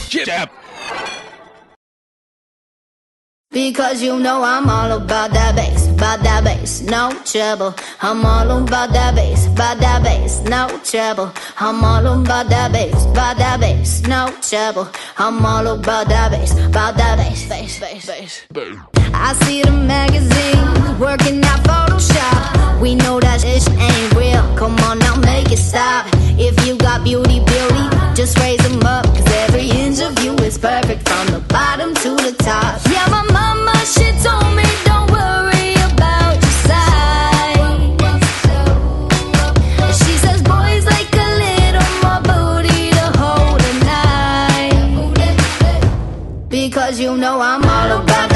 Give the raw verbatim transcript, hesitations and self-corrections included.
Jab. Because you know I'm all about that bass, about that bass, no trouble. I'm all about that bass, about that bass, no trouble. I'm all about that bass, about that bass, no trouble. I'm all about that bass, about that bass, bass, bass, bass. I see the magazines working out Photoshop. We know that shit ain't real. Come on now, make it stop. If you got beauty, beauty, just raise them up. Cause every inch of you is perfect from the bottom to the top. Yeah, my mama, she told me don't worry about your size. She says boys like a little more booty to hold at night. Because you know I'm all about that.